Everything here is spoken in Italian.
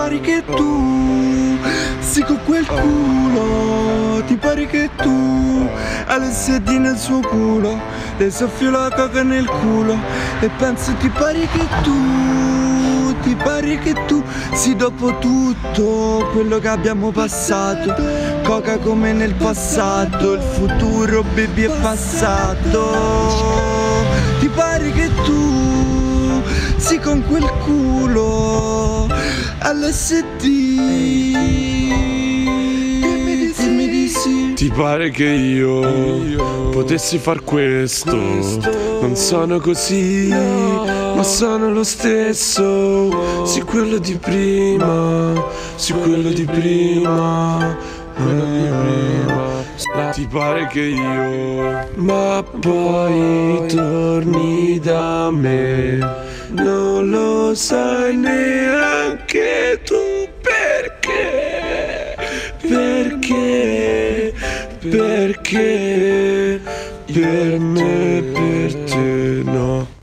pare che tu sì con quel culo, ti pare che tu LSD nel suo culo, le soffio la coca nel culo e penso ti pare che tu sì, dopo tutto quello che abbiamo passato, coca come nel passato, il futuro baby è passato. Ti pare che tu sì con quel culo LSD, dimmi di sì. Ti pare che io potessi far questo? Non sono così, ma sono lo stesso. Sì, quello di prima, sì, quello di prima, Ti pare che io, ma poi torni da me. Non lo sai neanche tu perché. Perché per me, per te no.